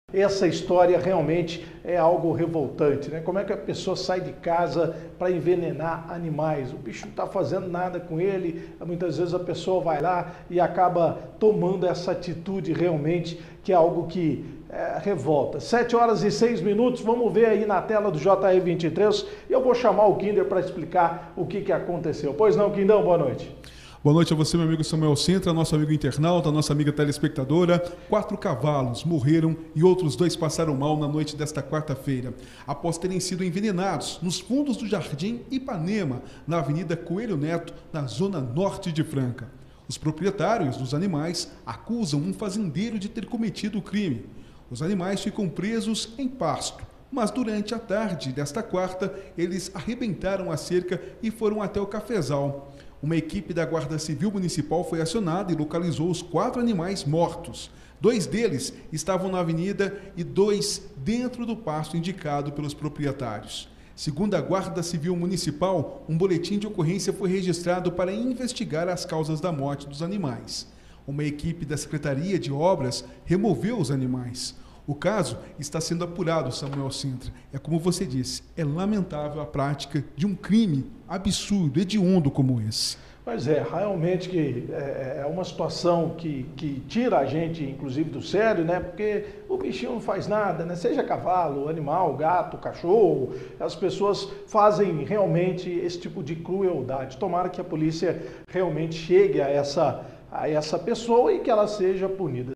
Essa história realmente é algo revoltante, né? Como é que a pessoa sai de casa para envenenar animais? O bicho não está fazendo nada com ele, muitas vezes a pessoa vai lá e acaba tomando essa atitude realmente, que é algo que revolta. 7h06, vamos ver aí na tela do JR23, e eu vou chamar o Kinder para explicar o que aconteceu. Pois não, Quindão, boa noite. Boa noite a você, meu amigo Samuel Sintra, nosso amigo internauta, nossa amiga telespectadora. 4 cavalos morreram e outros 2 passaram mal na noite desta quarta-feira, após terem sido envenenados nos fundos do Jardim Ipanema, na Avenida Coelho Neto, na zona norte de Franca. Os proprietários dos animais acusam um fazendeiro de ter cometido o crime. Os animais ficam presos em pasto, mas durante a tarde desta quarta, eles arrebentaram a cerca e foram até o cafezal. Uma equipe da Guarda Civil Municipal foi acionada e localizou os 4 animais mortos. 2 deles estavam na avenida e 2 dentro do pasto indicado pelos proprietários. Segundo a Guarda Civil Municipal, um boletim de ocorrência foi registrado para investigar as causas da morte dos animais. Uma equipe da Secretaria de Obras removeu os animais. O caso está sendo apurado, Samuel Sintra. É como você disse, é lamentável a prática de um crime absurdo, hediondo como esse. Pois é, realmente que é uma situação que tira a gente, inclusive, do sério, né? Porque o bichinho não faz nada, né? Seja cavalo, animal, gato, cachorro, as pessoas fazem realmente esse tipo de crueldade. Tomara que a polícia realmente chegue a essa pessoa e que ela seja punida.